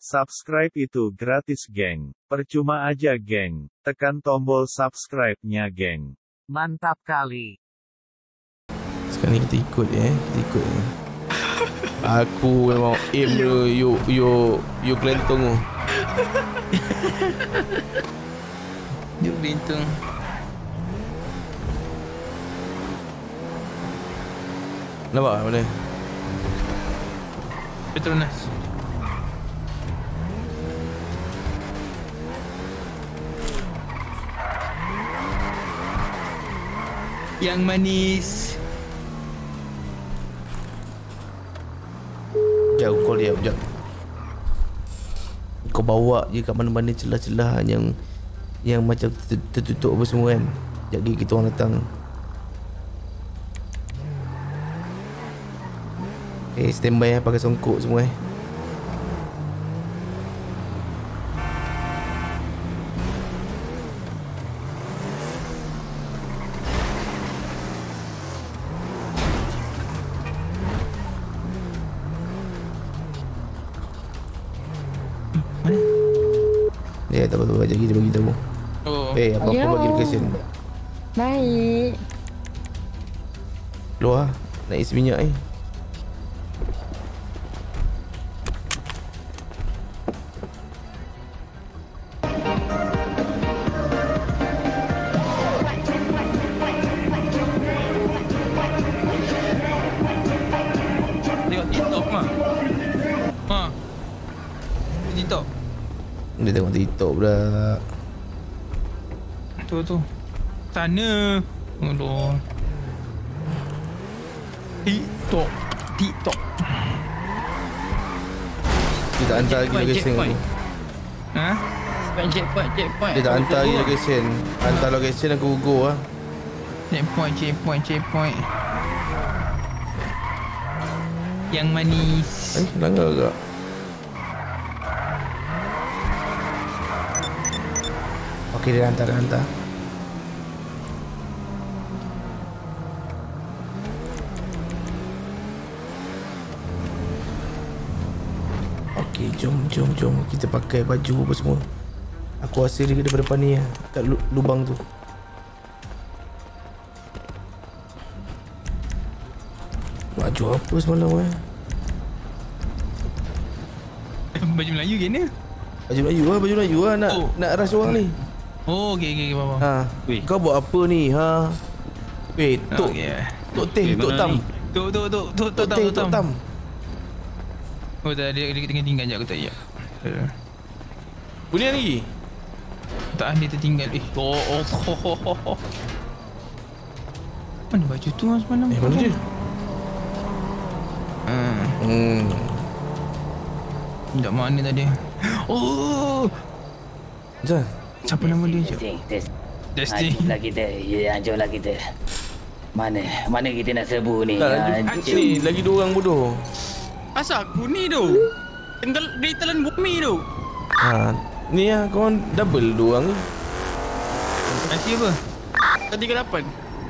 Subscribe itu gratis, geng. Percuma aja, geng. Tekan tombol subscribe-nya, geng. Mantap kali. Sekarang ni kita ikut kita ikut Aku memang aim you kelentong tu. You kelentong. Nampak mana? Petronas. Yang manis. Jauh kau lihat sekejap. Kau bawa je kat mana-mana celah-celah yang macam tertutup apa semua kan. Sekejap lagi kita orang datang. Standby pakai songkok semua Ya, tak apa-apa, sekejap lagi dia bagi tahu. Apa-apa bagi location. Baik. Keluar, nak isi minyak Tengok TikTok mah. TikTok. Dia tengok TikTok pula. Tu. Sana. Aduh. TikTok. Dia tak hantar lagi location aku. Checkpoint. Dia tak hantar lagi location. Hantar location aku go lah. Checkpoint. Yang manis. Langgar agak. Okey, dia hantar. Okey, jom. Kita pakai baju apa semua. Aku rasa dia daripada depan ni kat lubang tu. Baju apa semalam Baju Melayu ke ni? Baju Melayu lah nak rush orang ni. Oh, okey, bapa. Kau buat apa ni? Tok. Tok teh, tok tam. Tok tam. Oh, tak, dia tinggal je aku tak ya. Boleh lagi? Tak, dia tertinggal. Oh. Mana baju tu semalam? Mana dia? Tak mana tadi. Oh. Macam siapa nama dia je? Testing. Jomlah kita. Mana kita nak serbu ni? Ni lagi 2 orang bodoh. Asal aku ni tu. Dia telan bumi tu. Ni korang double 2 orang ni. Nanti apa? Tadi ke 8.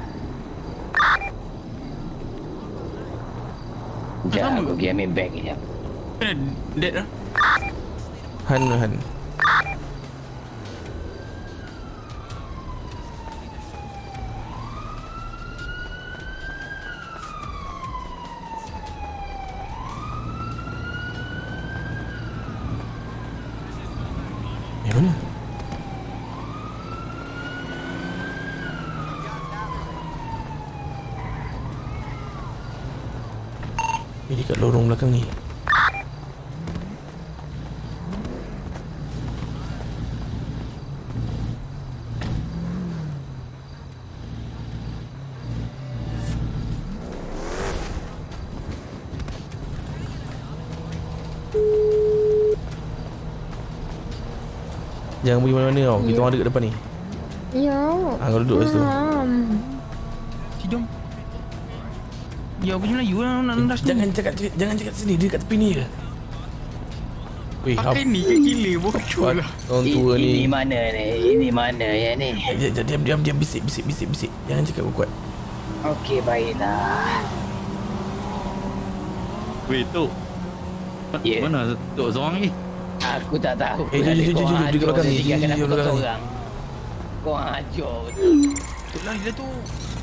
Sekejap, aku pergi ambil beg sekejap. Dead lah. Han. Mana? Ini kat lorong belakang ni. Jangan pergi mana-mana tau. Kita orang ada kat depan ni. Ya. Kau duduk kat situ. Sidom. Ya, baju Melayu lah nak rendas tu. Jangan cakap sini. Dia kat tepi ni je. Pakai ni ke gila bocor lah. Orang tua ni. Ini mana yang ni? Diam. Bisik. Jangan cakap kuat. Okey, baiklah. Weh, Tok. Ya. Mana Tok seorang ni? Aku tak tahu. Jom di belakang ni. Di belakang ni. Kau hancur betul. Itulah dia tu.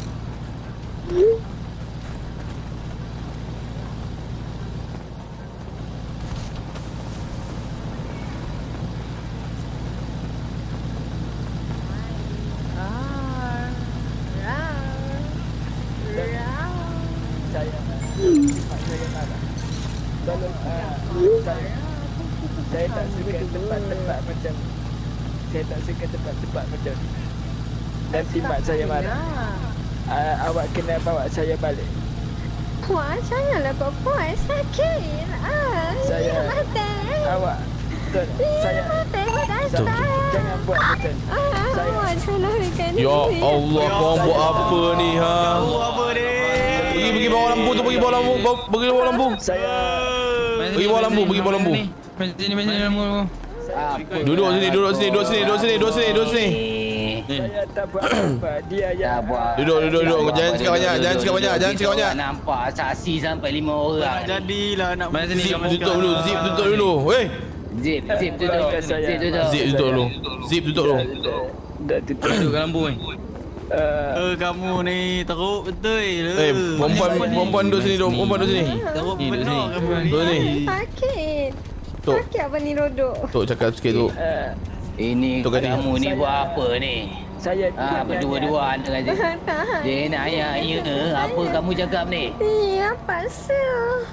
Saya tak suka tempat-tempat macam saya tak suka tempat-tempat macam nanti mak saya marah. Awak kena bawa saya balik. Puan, janganlah puan sakit. Saya mati. Awak betul. Saya jangan buat betul. Saya celahkan Ya Allah, korang buat apa ni ha? Apa ni? Pergi bawah lampu tu, pergi bawah lampu. Pergi bawah lampu. saya Pergi bawah lampu, pergi bawah lampu. Sini lampu. Duduk sini. saya tak buat apa. Dia yang Duduk. Jangan cakap banyak. Nampak saksi sampai 5 orang. Tak jadilah nak Zip tutup dulu. Weh. Zip tutup. Zip tutup dulu. dah tutup. duduk kat lampu ni. Kamu ni teruk betul. Perempuan duduk sini. Teruk benar kamu ni. Duduk ni. Sakit. Tok. Sakit apa ni rodok? Tok cakap sikit tu. Ini Tok Gading. kamu ni buat apa ni? Saya Berdua-duaan dengan dia. Dia nak ya. Apa kamu cakap ni? Iya, paksa.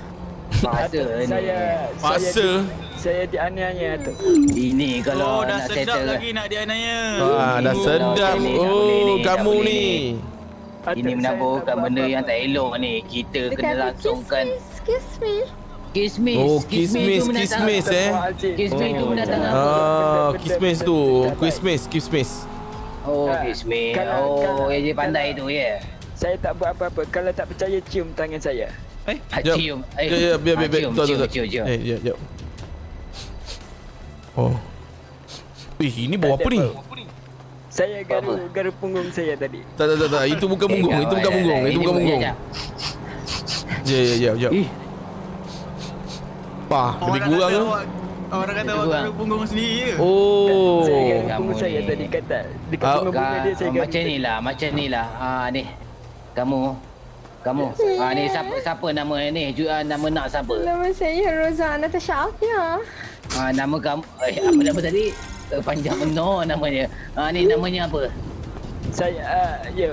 Paksa ni. Saya dianiaya tu. Ini kalau dah nak sedap settle lagi nak dianiaya. Dah sedap. Oh, kamu ni. Ini menaburkan benda yang tak elok ni. Kita kena langsungkan Excuse me. kismis. Oh, kismis eh. Kismis tu mendatangkan Kismis tu. Kismis. Oh, kismis. Oh, dia pandai tu ya. Saya tak buat apa-apa. Kalau tak percaya cium tangan saya. Cium. Ya, biar. Cium. Jap. Oh. Ini bawa apa ni? Saya garu punggung saya tadi. Tak. Itu bukan punggung. Ya. Lebih kurang ke? Orang kata awak taruh punggung sendiri je. Oh. Saya garu kamu punggung saya ni. tadi kata. Dekat punggung dia saya garu. Macam ni lah. Ni. Kamu. Ni siapa nama ni? Nama nak siapa? Nama saya Rosa Natasha Alfia. Nama kamu apa nama tadi? Panjang benar namanya. Ni namanya apa? Saya ya.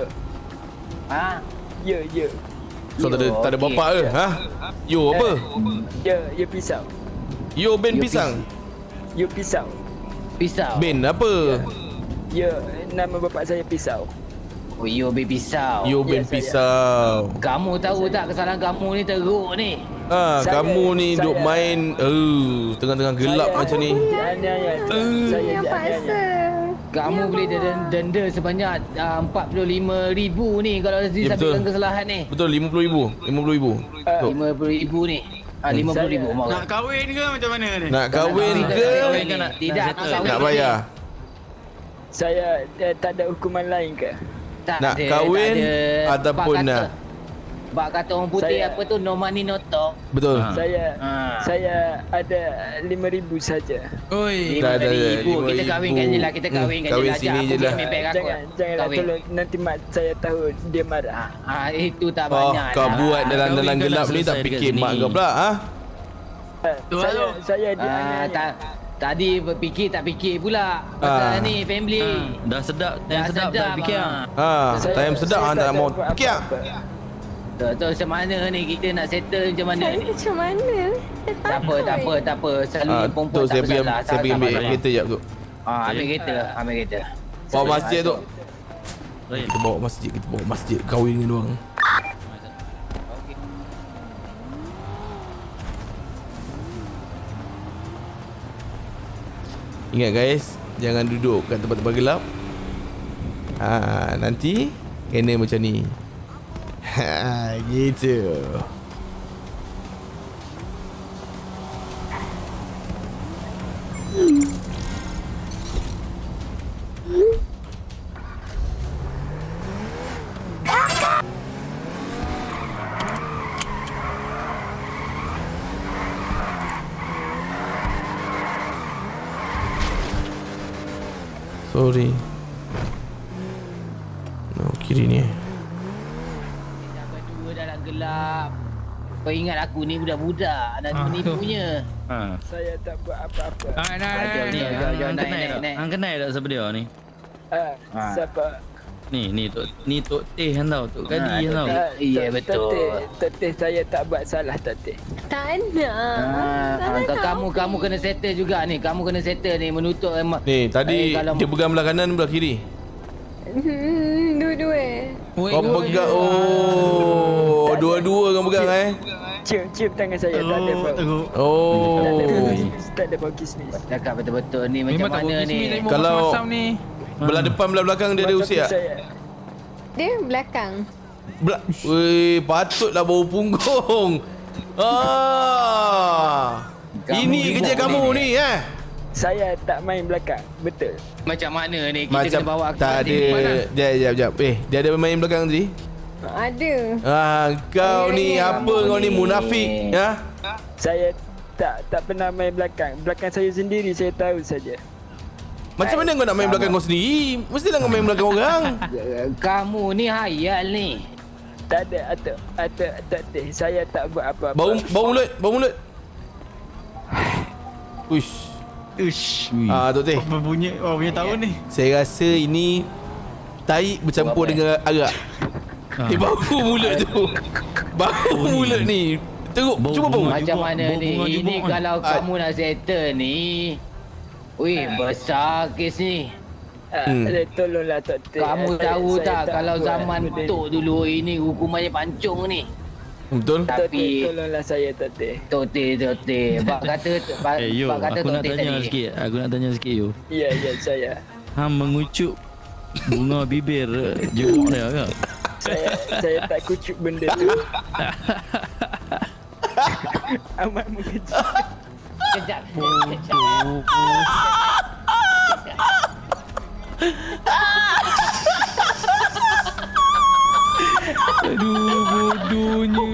Ya. So tak ada bapak ke? Ha? Yo apa? Ya pisau. Yo Ben pisang. Ya pisau. Pisau. Ben apa? Ya, nama bapak saya Pisau. Oh, yo Ben pisau. Yo Ben pisau. Kamu tahu tak kesalahan kamu ni teruk ni? Kamu ni duk main tengah-tengah gelap macam ni. Saya paksa. Kamu boleh denda sebanyak 45,000 ni kalau disabitkan kesalahan ni. Betul, 50,000. 50,000 ni. 50,000 mau. Nak kahwin ke macam mana ni? Nak kahwin ke? Tidak. Nak bayar. Saya tak ada hukuman lain ke? Nak kahwin ataupun nak? Bak kata orang putih apa tu, no money no talk. Betul. Saya ada 5,000 saja. Oi. 5,000. Kita kahwinkan je lah. Kahwin sini je lah. Janganlah tolong nanti mak saya tahu dia marah. Itu tak banyak. Kau buat dalam gelap ni tak fikir mak kau pula ha? Saya dianiaya. Tadi berfikir tak fikir pula. Pasal ni family. Dah sedap tak fikir. Time sedap tak mau fikir. Tak tahu macam mana ni kita nak settle macam mana ni. Macam mana? Tak apa. Selalu perempuan tu tak bersalah. saya pergi ambil kereta jap tu. Ambil kereta. Bawa masjid tu. Kita bawa masjid kahwin dengan diorang. Ingat guys, jangan duduk kat tempat-tempat gelap. Nanti kena macam ni. Gitu. Sorry. No, kiri ni. Dah berdua dalam gelap. Kau ingat aku ni budak-budak nak menipunya. Saya tak buat apa-apa. Jom naik. Hang kenal tak siapa dia ni? Siapa? Ni Tok Teh kan tau, Tok Kadi kan tau. Ya betul. Tok Teh saya tak buat salah Tok Teh. Tak ada. Kamu kena settle juga ni. Kamu kena settle ni menutup Ni tadi dia pegang belah kanan belah kiri. Dua-dua. Kau pegang. Oh, dua-dua kau pegang Cium tangan saya. Tak ada Oh. Tak ada kismis. Cakap betul-betul ni macam mana ni. Kalau belah depan belah belakang dia ada usia. Dia belakang. Weh, patutlah bau punggung. Ini kerja kamu ni Saya tak main belakang. Betul. Macam mana ni kita kena bawa tak ada. Jap. Dia ada main belakang tadi? Ada. Kau ni apa kau ni munafik ya? Saya tak pernah main belakang. Belakang saya sendiri saya tahu saja. Macam mana kau nak main belakang kau sendiri? Mestilah kau main belakang orang. Kamu ni hayal ni. Tak ada tak teh. Saya tak buat apa-apa. Bau mulut. Uish. Tok Teh. Apa bunyi tahu ni? Saya rasa ini tai bercampur dengan arak. Bau mulut tu. Bau mulut ni. Teruk. Cuba bau. Macam mana ni? Ini kalau kamu nak settle ni. Weh, besar kes ni. Tolonglah Tok Teh. Kamu tahu tak kalau zaman Tok dulu ini hukumannya pancung ni. Betul. Tapi tolonglah saya Tok Teh. Tok Teh. Bak kata aku nak tanya sikit. Aku nak tanya sikit yo. Ya saya. Hang mengucup bunga bibir jeruk dia ke? Saya tak kucuk benda tu. Amat mengejut. Kejap. Aduh, bodohnya.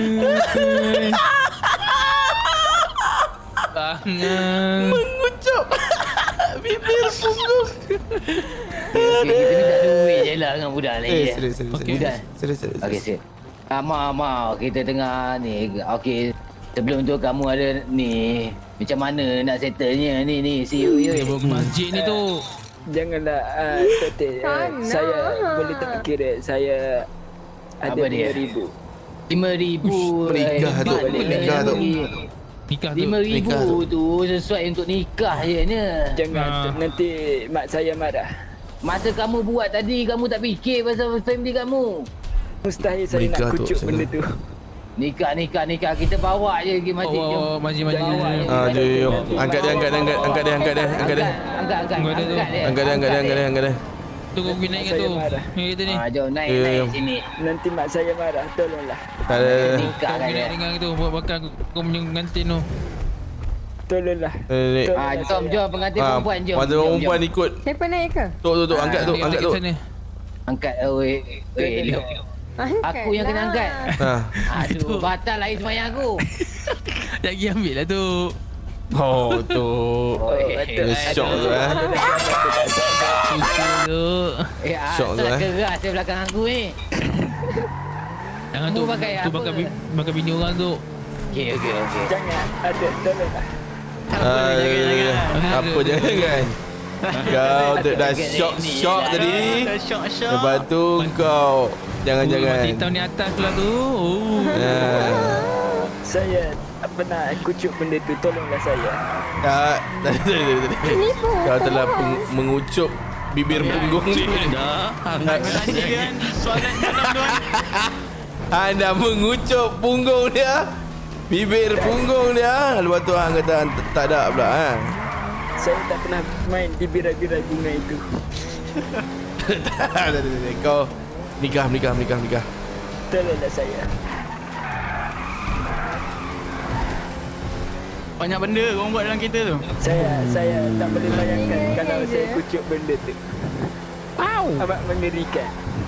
Tangan mengucup bibir punggung. Kita minta duit je lah dengan budak ni. Serius. Okey, sip. Maaf, kita tengah ni. Okey, sebelum tu kamu ada ni. Macam mana nak settlenya ni see you. dia bawa ke masjid ni tu. Janganlah Tok Teh. Saya boleh tak kira. Saya ada RM5,000. Menikah tu. Nikah tu. RM5,000 tu sesuai untuk nikah je ni. Jangan nanti mak saya marah. Masa kamu buat tadi kamu tak fikir pasal family kamu. Mustahil saya menikah nak kucuk tu, benda tu. Nikah kita bawa je pergi masjid. Masjid. Jom. Angkat dia. Angkat dia. Tu kau pergi naik tu. Ni kita ni. Jom naik sini. Nanti mak saya marah. Tolonglah. Tak ada. Nikah Kau kan. pergi naik dengan tu buat bakar kau punya pengantin tu. Tolonglah. Jom pengantin perempuan jom. Pengantin perempuan ikut. Siapa naik ke? Tok, angkat tu. Angkat aku yang kena angkat. Aduh, batal lain semayang aku. Tak pergi ambil lah tu. Oh, tu. Syok tu Syok tu keras di belakang aku ni. Jangan tu bakar bini orang tu. Okey. Jangan. Tolonglah. Apa jangan. Kau dah syok tadi. Lepas tu kau jangan. Mati tahun ni atas pula tu. Saya pernah kucuk benda tu. Tolonglah saya. Kau telah mengucup bibir punggung ni. Soalan tuan. Anda mengucup punggung dia. Bibir punggung dia. Lepas tu hang kata tak ada pula Saya tak pernah main di birai-birai bunga itu. Kau nikah. Tolonglah saya. Banyak benda korang buat dalam kereta tu. Saya tak boleh bayangkan kalau saya kucuk benda tu. Amat mengerikan.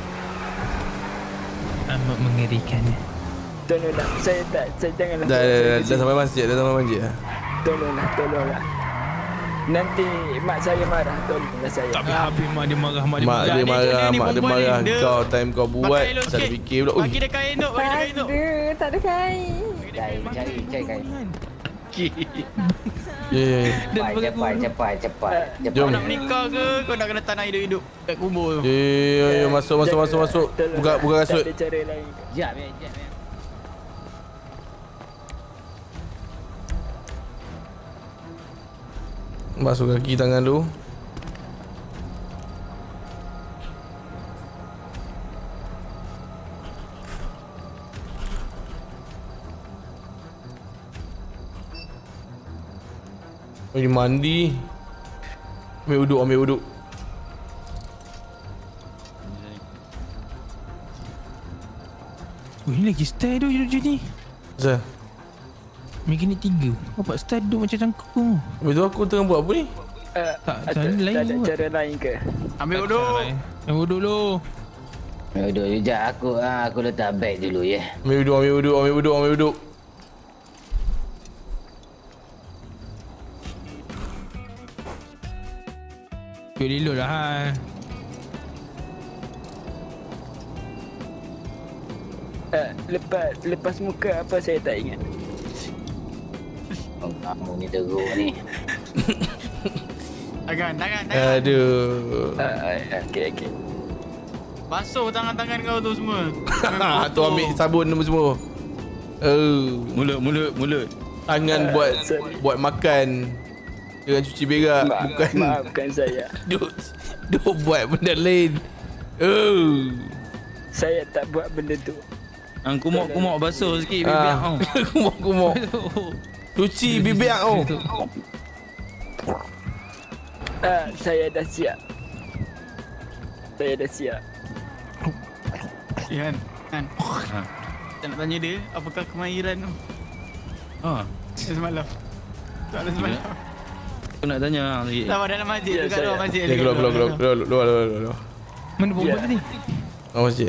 Amat mengerikan. Tolonglah. Saya janganlah. Dah sampai masjid. Tolonglah. Nanti mak saya marah, tolonglah saya. Tak habis mak dia marah, Mak dia marah. Kau time kau buat, tak fikir pula. Bagi dia kain duk, Tak ada kain. Cari kain. Cepat. Jom. Nak menikah ke? Kau nak kena tanah hidup-hidup kat kubur. Masuk. Buka kasut. Tak ada cara lain. Jap. Masuk kaki tangan tu. Pergi mandi. Ambil uduk. Ini lagi style tu duduk ni. Asal? Mungkin ni 3. Nampak style duduk macam cangkung. Habis tu aku tengah buat apa ni? Tak Tak ada cara lain ke? Ambil uduk. Ambil uduk dulu. Aduh, sekejap aku letak beg dulu ya. Ambil uduk. Duduk lah Lepas muka apa saya tak ingat. Kamu ni teruk ni. Tangan. Aduh. Okey. Basuh tangan-tangan kau tu semua. Tu ambil sabun semua. Mulut. Tangan buat makan. Dengan cuci berak. Maafkan saya. Duk buat benda lain. Saya tak buat benda tu. Kumok basuh sikit bibir kau. Kumok. Cuci bibir kau. Saya dah siap. Han. Kita nak tanya dia apakah kemahiran tu. Semalam. Aku nak tanya lagi. Sama dalam masjid tu kat luar masjid. Keluar. Mana perempuan tadi? Masjid.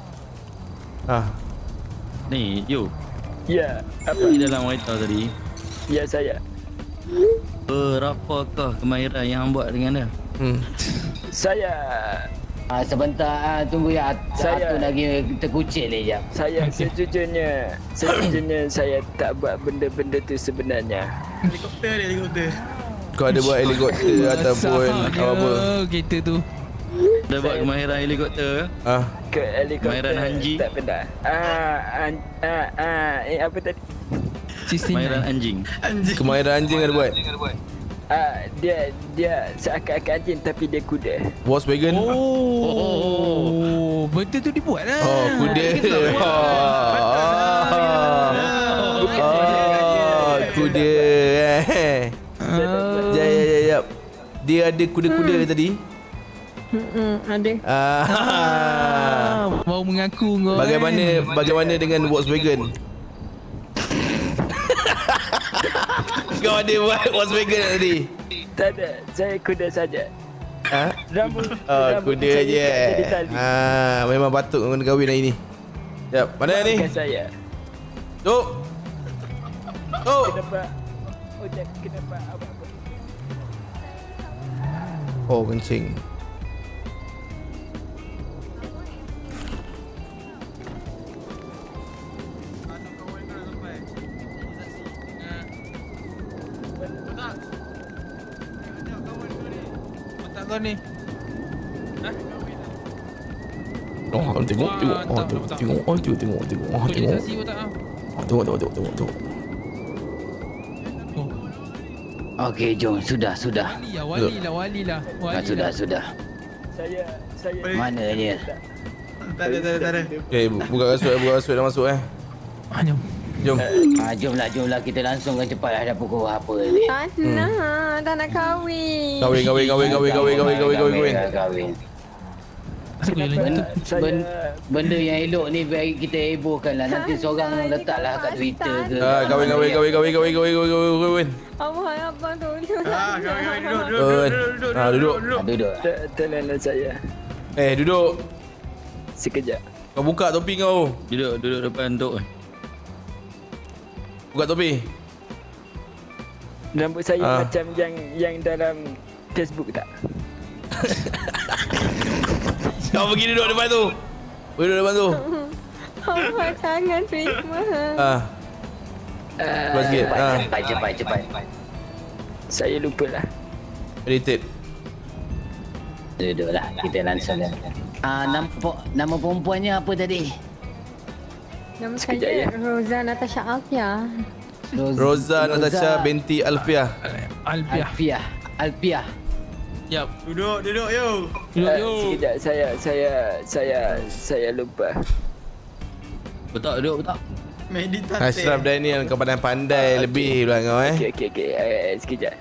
Ni, Yo. Ya, apa? Di dalam kereta tadi. Ya, saya. Berapakah kemahiran yang hang buat dengan dia? Saya Sebentar, tunggu ya. Satu lagi terkucil ni jap. Saya sejujurnya saya tak buat benda-benda tu sebenarnya. Helikopter. Kau ada buat helikopter ataupun apa? Kereta tu. Dah buat kemahiran helikopter ke? Ke helikopter. Kemahiran Hanji? Tak pernah. Apa tadi? Kemahiran anjing. Kemahiran anjing ada buat? Dia seakan-akan anjing tapi dia kuda. Volkswagen? Betul tu dibuat lah. Kuda. Kuda. Ya. Dia ada kuda-kuda tadi? Ada. Mau mengaku kau. Bagaimana dengan Volkswagen? Kau ada buat Volkswagen tadi? Tak ada, saya kuda saja. Rambut kuda je. Memang patut kau kena kahwin hari ni. Jap, mana ni? Saya. Tok. Kenapa apa? Kencing. Kau ni. Tengok. Organisasi pun tak. Tengok. Okey, jom. Sudah. Wali lah. Sudah. Saya Mananya? Tak ada. Okay, buka kasut dah masuk Jom. Jomlah kita langsungkan cepatlah dah pukul apa ni. Tak nak kahwin. Kahwin. Benda yang elok ni baik kita hebohkanlah. Nanti seorang letaklah kat Twitter ke. Kahwin. Abang tolong. Duduk. Tolonglah saya. Duduk. Sekejap. Kau buka topi kau. Duduk depan Tok. Buka topi. Rambut saya macam yang dalam Facebook tak? Kau pergi duduk depan tu. Pergi duduk depan tu. Apa jangan terima. Cepat sikit. Cepat. Saya lupalah. Edited. Duduklah, kita langsung dah. Nama perempuannya apa tadi? Nama Sekejap, saya ya. Roza Natasha Alfia. Roza Natasha binti Alfiah. Alfiah. Yap. Duduk yo. Sekejap, saya lupa. Betul. Meditasi. Ashraf Daniel, kau pandai lebih pula kau Okey. Sekejap.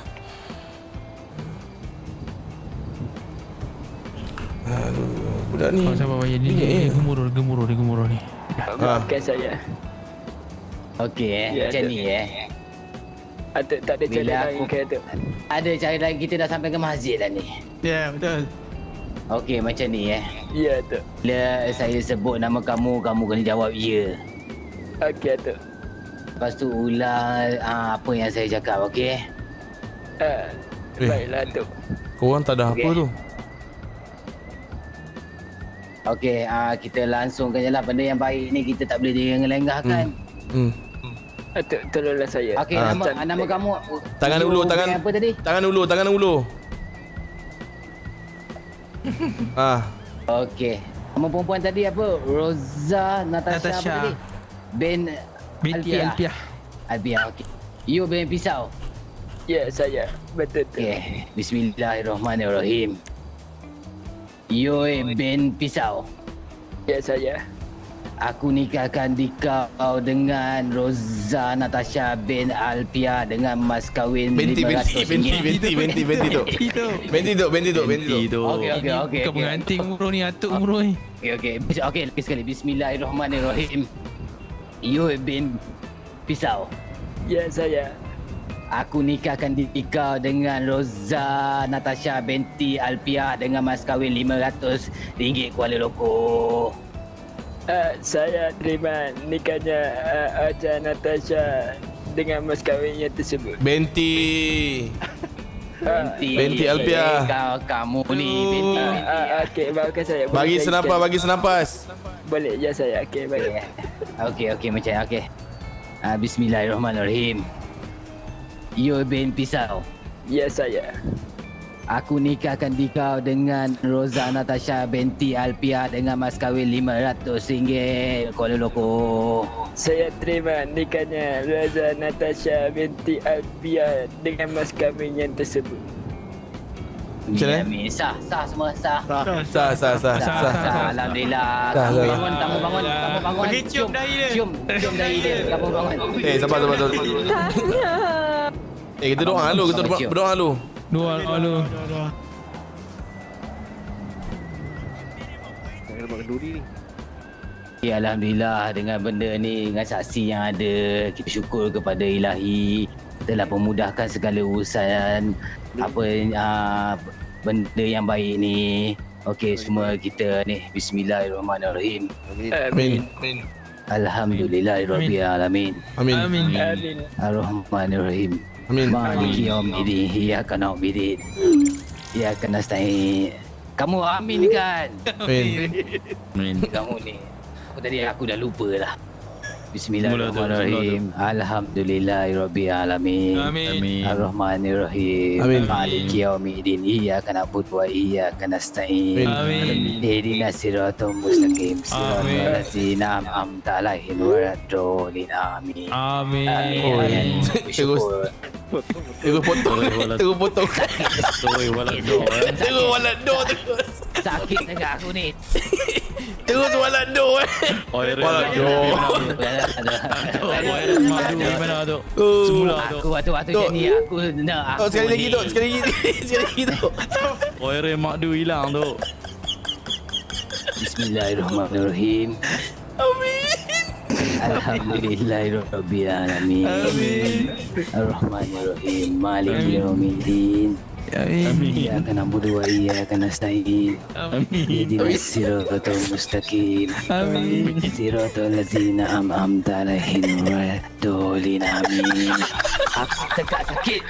Aduh, budak ni. Kau sabar bayar dia gemuruh ni. Maafkan saya. Okey, Ya, macam ada. ni Tak ada cara Bila lain aku- ke tu? Ada cara lain, kita dah sampai ke masjid dah ni. Ya, betul. Okey, macam ni Ya tu. Bila saya sebut nama kamu kena jawab ya. Okey tu. Lepas tu ulang apa yang saya cakap, okey? Baiklah tu. Korang tak ada apa Okey. tu? Okey, kita langsungkan je lah. Benda yang baik ni kita tak boleh dilengah kan? Atuk, tolonglah saya. Okey, nama kamu Tangan dulu, You tangan. apa tadi? Tangan dulu. Okey. Nama perempuan tadi apa? Roza Natasha apa tadi? Binti Alfiah. Alfiah, okey. You bin pisau. Ya, saya. Betul tu. Okey, bismillahirrahmanirrahim. You bin pisau. Ya, saya. Aku nikahkan kau dengan Roza Natasha bin Alfiah dengan mas kahwin Binti tu. Binti tu. Okey. Kau pengantin umroh ni, atuk umroh ni. Okey, lagi sekali. Bismillahirrahmanirrahim. You bin pisau. Ya, saya. Aku nikahkan kau dengan Roza Natasha binti Alfiah dengan mas kahwin RM500 Kuala Lumpur. Saya terima nikahnya Roza Natasha dengan mas kahwinnya tersebut. Binti Alfiah. Kamu ni binti. Okey, maafkan saya. Bagi Boleh senapas. Boleh, ya saya. Okey, baik. Okey macam okey. Bismillahirrahmanirrahim. You bin pisau. Ya, saya. Aku nikahkan kau dengan Roza Natasha binti Alfiah dengan mas kahwin RM500 Kuala Lumpur. Saya terima nikahnya Roza Natasha binti Alfiah dengan mas kahwin yang tersebut. Macam mana? Amin. Sah semua sah. Sah. Alhamdulillah. Sah. Kamu bangun. Pergi cium dahi dia. Cium dahi dia. Kamu bangun. Sabar. Kita doa dulu, berdoa dulu. Dua. Ya, Alhamdulillah dengan benda ni, dengan saksi yang ada, kita syukur kepada Ilahi telah memudahkan segala urusan benda yang baik ni. Okey, semua kita ni bismillahirrahmanirrahim. Amin. Alhamdulillahirabbil alamin. Amin. Arrahmanirrahim. Amin. Maliki yaumiddin. Iyyaka na'budu wa iyyaka nasta'in. Kamu amin kan? Amin. Kamu ni. Aku dah lupa lah. Bismillahirrahmanirrahim. Alhamdulillahirabbil alamin. Amin. Arrahmanirrahim. Amin. Maliki yaumiddin. Iyyaka na'budu wa iyyaka nasta'in. Amin. Ihdinas siratal mustaqim. Siratal Amin. ladzina an'amta 'alaihim ghairil amin. Amin. Bersyukur. Terus potong. Oi, walado. Terus walado. Sakit sangat aku ni. Terus walado. Oi, Walado. Madu di mana tu? Semula tu. Aku waktu Tok. ni aku nak aku Sekali lagi ni. tu. Sekali lagi tu. Oi, makdu hilang tu. Bismillahirrahmanirrahim. Alhamdulillahirabbil alamin. Arrahmanirrahim. Maliki yaumiddin. Iyyaka na'budu wa iyyaka nasta'in. Ihdinas siratal mustaqim. Siratal ladzina an'amta 'alaihim ghairil amin. Aku tegak sakit.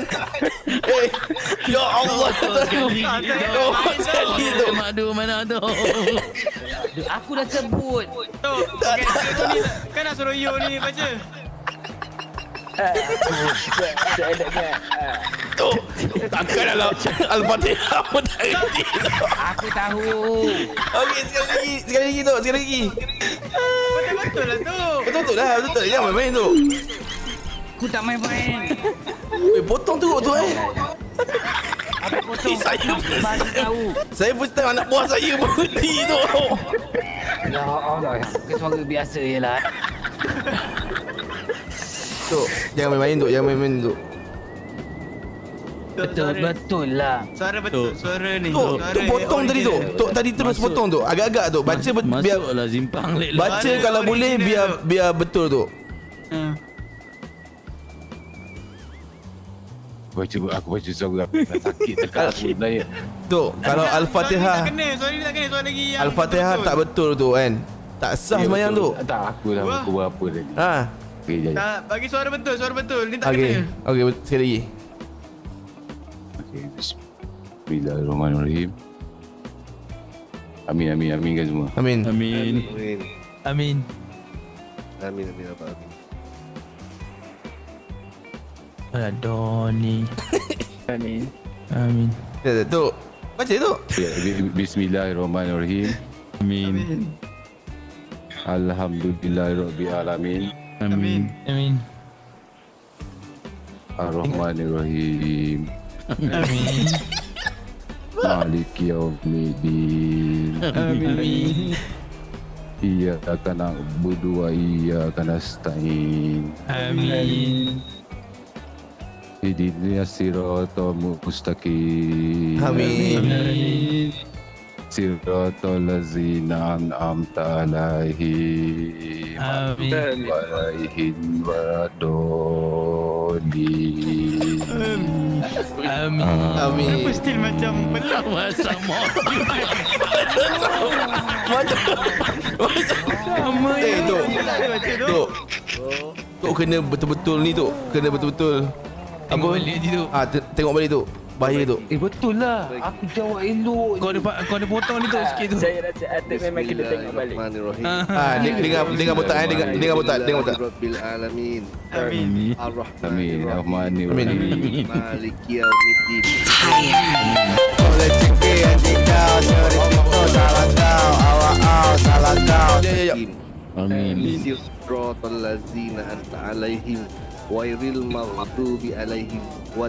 Ya Allah. Sekali tu. Madu mana tu? Aku dah sebut. Tu. Okay, kan nak suruh you ni baca. Saya nak ingat. Tu. Takkan dalam Al-Fatihah pun tak reti. Aku tahu. Okey, sekali lagi tu. Betul lah tu. Betul lah. Jangan main-main tu. Aku tak main-main. Potong teruk tu Apa potong? Saya baru tahu. Saya first time anak buah saya berhenti tu. Ya Allah, ke suara biasa je lah. Tok, jangan main-main tu. Betul lah. Suara betul. Suara ni. Tok, tu potong tadi tu. Tok tadi terus potong tu. Agak-agak tu. Baca biar Masuklah simpang lek. baca kalau boleh biar betul tu. Aku baca suara aku dah sakit dekat aku sebenarnya. Tok, kalau Al-Fatihah Suara ni tak kena. Suara lagi yang Al-Fatihah tak betul tu kan. Tak sah sembahyang tu. Tak, aku dah pukul berapa tadi. Ha. Okey, jap. Tak, bagi suara betul. Ni tak Okey. kena. Okey, sekali lagi. Okey, bismillahirrahmanirrahim. Amin kan semua. Amin. Amin. Adoni. Amin. Ya, Tok. Baca tu. Bismillahirrahmanirrahim. Amin. Alhamdulillahirabbil alamin. Amin. Ar-Rahmanirrahim. Amin. Maliki yaumiddin. Amin. Iyyaka na'budu wa iyyaka nasta'in. Amin. Ihdinas siratal mustaqim. Amin. Siratal ladzina an'amta 'alaihim. Amin. Alaihim waladdallin. Amin. Amin. Kenapa still macam betul? Sama. Sama Tok. Tok kena betul-betul ni Tok. Kena betul-betul. Tengok balik je tu. Tengok balik tu. Bahaya tu. Betul lah. Aku jawab elok. Kau ada potong ni tu sikit tu. Saya rasa ada memang kena tengok balik. Dengar botak dengar botak. Rabbil alamin. Amin. Amin. Rahmanirrahim. Maliki yaumiddin. Oleh cekik adik kau, syurif itu salah kau, awak salah kau. Ya. Amin. Siratal ladzina an'amta 'alaihim ghairil maghdubi alaihim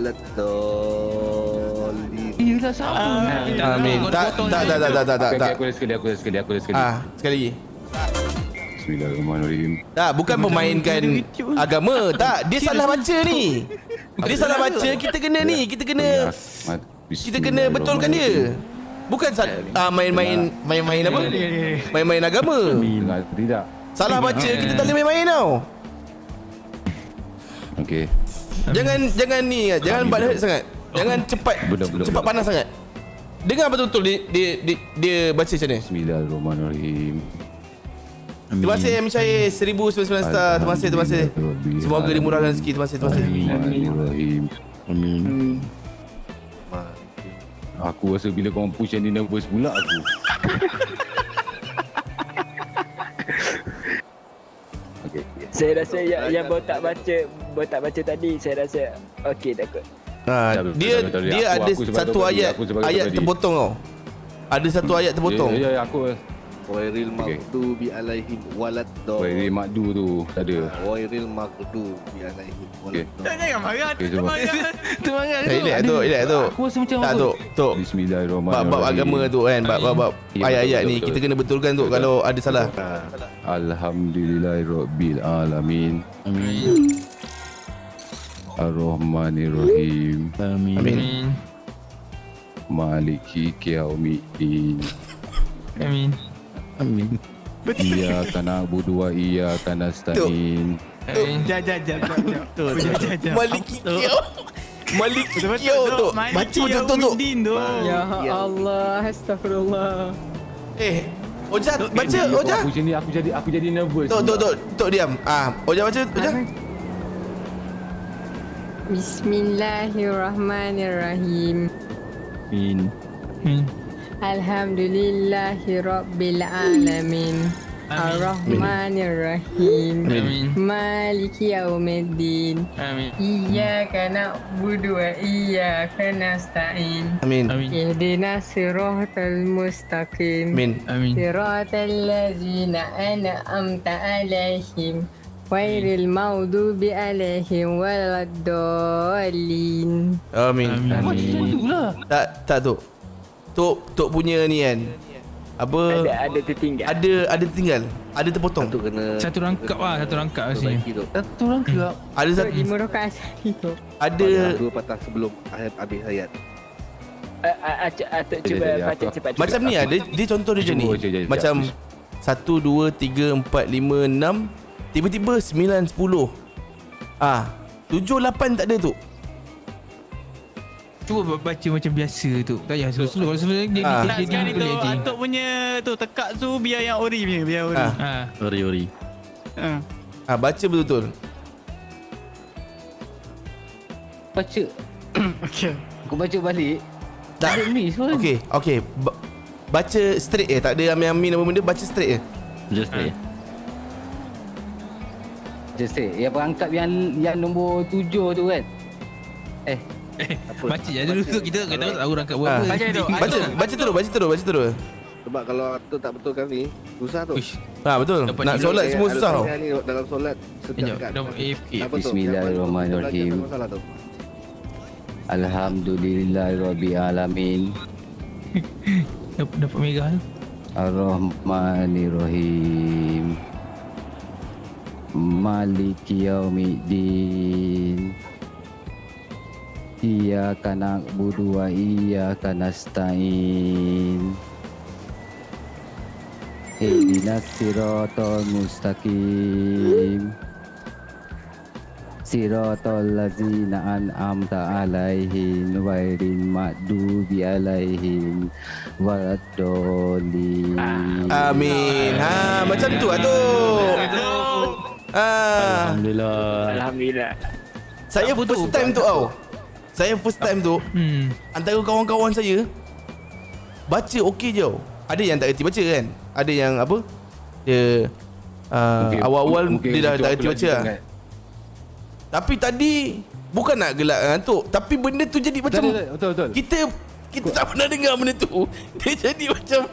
waladdallin. Iyalah sama. Amin. Tak. Aku dah sekali. Sekali lagi. Bismillahirrahmanirrahim. Tak, bukan memainkan agama. Tak, dia salah baca ni. Dia salah baca, kita kena betulkan dia. Bukan main-main apa? Main-main agama. Tidak. Salah baca, kita tak boleh main-main tau. Okey. Jangan ni, jangan bad sangat. Jangan cepat panas sangat. Dengar betul-betul dia baca macam ni. Bismillahirrahmanirrahim. Terima kasih Syahir 1999 star. Terima kasih. Semoga dimurahkan rezeki. Terima kasih. Bismillahirrahmanirrahim. Amin. Aku rasa bila kau push yang ni nervous pula aku. Okey. Saya rasa yang botak baca tadi saya rasa okey dah kot. Dia ada satu ayat terpotong tau. Ada satu ayat terpotong. Ya aku Ghairil maghdubi alaihim waladdallin. Ghairil maghdu tu tak ada. Ghairil maghdubi alaihim waladdallin. Jangan marah. Tu marah tu. Relax tu. Aku rasa macam Tak tu. Bismillahirrahmanirrahim. Bab agama tu kan. Bab ayat-ayat ni kita kena betulkan tu kalau ada salah. Alhamdulillahirabbil alamin. Amin. Ar-Rahmanirrahim. Amin. Maliki yaumiddin. Amin. Iyyaka na'budu wa iyyaka nasta'in. Jap. Malik Kio tu. Baca betul-betul tu. Ya Allah, astagfirullah. Ojah baca Ojah. Aku jadi nervous. Tok diam. Ojah baca Ojah. Bismillahirrahmanirrahim. Amin. Alhamdulillahi Rabbil Alamin. Ar-Rahmanir-Rahim. Amin. Maliki Yaumiddin. Amin. Iyyaka na'budu wa iyyaka nasta'in. Amin. Ihdinas siratal mustaqim. Amin. Amin. Siratal ladzina an'amta 'alaihim ghairil maghdubi alaihim waladdallin. Amin. Amin. Tak tu. Tok punya ni kan. Apa? Ada tertinggal. Ada tertinggal. Ada terpotong. Tu kena Satu rangkap sini. perbaiki tu. Satu rangkap. Ada Tok satu. 5 rakaat sekali tu. Ada Dua patah sebelum habis hayat. Atuk cuba baca cepat. macam ni ah. Dia contoh dia macam ni. Cuba je, Macam 1 2 3 4 5 6 tiba-tiba 9 10. 7 8 tak ada tu. Cuba baca macam biasa tu. Tak payah slow-slow. Kalau slow dia Sekarang ni tu pelik je. Atuk punya tu tekak tu biar yang ori punya, biar ori. Ori. Baca betul-betul. Baca. Aku baca balik. Tak ada miss pun. Okey. Baca straight tak ada amin-amin apa benda, baca straight je. Just say. Just say. Yang perangkap yang nombor 7 tu kan. Baca je dulu tu. Kita tak tahu rangkap berapa. Baca terus. Sebab kalau tu tak betulkan ni, susah tu. Betul. Nak solat semua susah tau. Ni dalam solat setiap kan. AFK. Bismillahirrahmanirrahim. Masalah tu. Alhamdulillahirabbil alamin. Dapat megah tu. Ar-Rahmanir-Rahim. Maliki Yaumiddin. Iyyaka na'budu wa iyyaka nasta'in. Ihdinas siratal mustaqim. Siratal ladzina an'amta 'alaihim ghairil maghdubi alaihim waladdallin. Amin. Macam tu Atuk. Alhamdulillah. Saya first time tu tau. Antara kawan-kawan saya baca okey je. Ada yang tak reti baca kan. Ada yang apa, dia awal-awal dia dah tak reti baca lah. Tapi tadi bukan nak gelak ngantuk, tapi benda tu jadi macam Betul. Kita tak pernah dengar benda tu. Dia jadi macam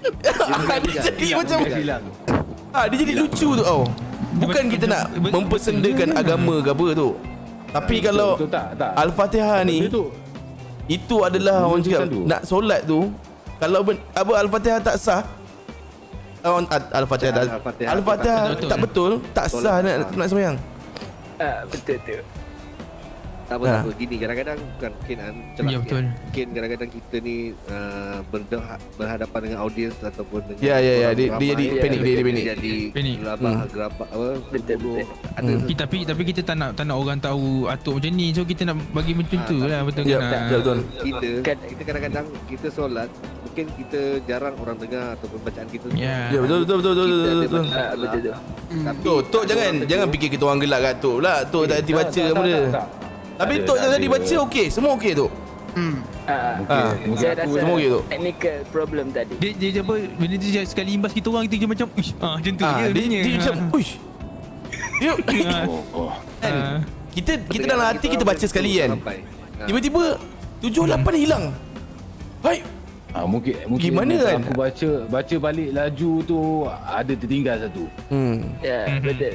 dia jadi lucu tu tau. Bukan kita nak mempersendakan agama ke apa tu. Tapi kalau Al-Fatihah ni, itu adalah orang cakap nak solat tu, kalau Al-Fatihah tak sah, Al-Fatihah tak betul, tak sah nak sembahyang. Betul tu. Tak apa. Gini kadang-kadang bukan mungkin celak. Ya, betul. Mungkin kadang-kadang kita ni berhadapan dengan audiens ataupun dengan Ya. orang Dia ramai. jadi panik. Jadi Panik. gerabak apa. Betul. Ada Tapi kita tak nak orang tahu Atuk macam ni. So kita nak bagi macam tu lah. Betul Ya, kan? betul. kita kadang-kadang kita solat, mungkin kita jarang orang dengar ataupun bacaan kita. Ya. Ya, betul. Betul tu. Tok jangan fikir kita orang gelak kat Tok pula. Tok tak reti baca apa dia. Tapi Tok tadi baca okey, semua okey Tok. Saya rasa semua okey Tok. technical problem tadi. Dia apa, benda tu sekali imbas kita orang, kita macam uish, macam tu je Dia macam uish. Dia kan, kita dalam hati kita baca sekali kan. Tiba-tiba 7-8 hilang. Hai. Mungkin Gimana kan? aku baca balik laju tu ada tertinggal satu. Ya, betul.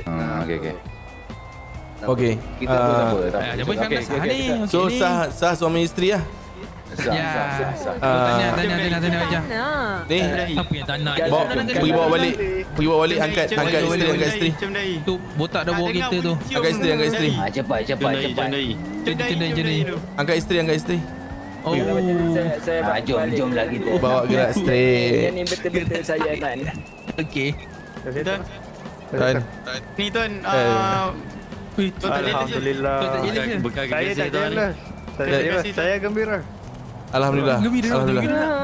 Okey. Kita apa? Jumpa sekarang sah ni. So sah suami isteri lah. Ya. Sah. Tanya aja. Ni Apa yang tak nak? pergi bawa balik angkat isteri. Tu botak dah bawa kereta tu. Angkat isteri. Cepat. Jadi. Angkat isteri. Oh. Saya Jom lah kita. Bawa gerak straight. Yang ni betul-betul saya Tan. Okey. Kan. Ni tuan, Alhamdulillah. Saya tak jelas. Saya gembira. Alhamdulillah.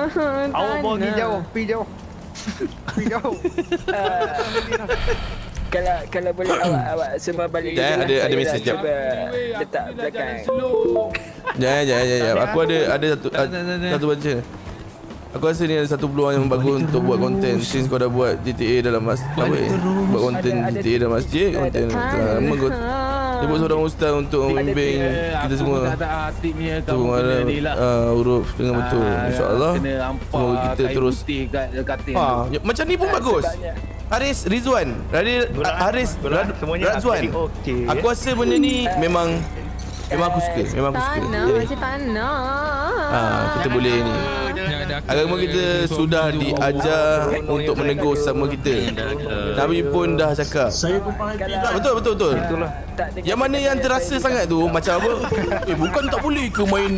Awak bawa pergi jauh. Pergi jauh. Kalau boleh awak semua balik ada mesej jap. Letak belakang. Jangan. Aku ada satu baca. Aku rasa ni ada satu peluang yang bagus untuk buat konten. Since kau dah buat GTA dalam buat konten GTA dalam masjid, konten lama kau sebut seorang ustaz untuk membimbing kita semua. Tu ada huruf dengan betul. InsyaAllah semoga kita terus macam ni pun bagus. Haris Rizwan Haris Razwan. Aku rasa benda ni memang aku suka. Macam tanah. Kita boleh ni. Agama kita sudah diajar untuk menegur sama kita. Nabi pun dah cakap. Betul. Yang mana yang terasa sangat tu macam apa? Bukan tak boleh ke main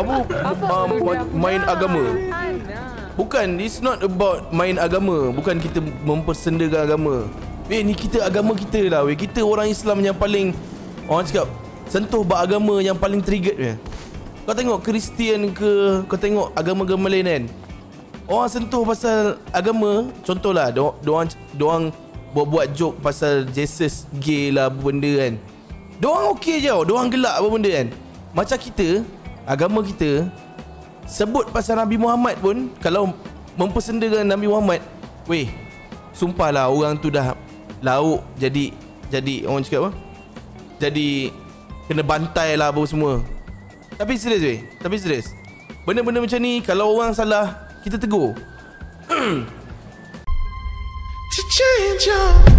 main agama. Bukan, it's not about main agama. Bukan kita mempersendakan agama. Ni kita agama kita lah. Kita orang Islam yang paling orang cakap sentuh bab agama yang paling triggered. Kau tengok Kristian ke, kau tengok agama-agama lain kan, orang sentuh pasal agama. Contohlah Diorang buat joke pasal Jesus gay lah apa benda kan. Diorang okey je, diorang gelak apa benda kan. Macam kita, agama kita sebut pasal Nabi Muhammad pun, kalau mempersendakan Nabi Muhammad, sumpahlah orang tu dah lauk jadi orang cakap apa, jadi kena bantai lah apa semua. Tapi serius benda-benda macam ni kalau orang salah kita tegur. To change your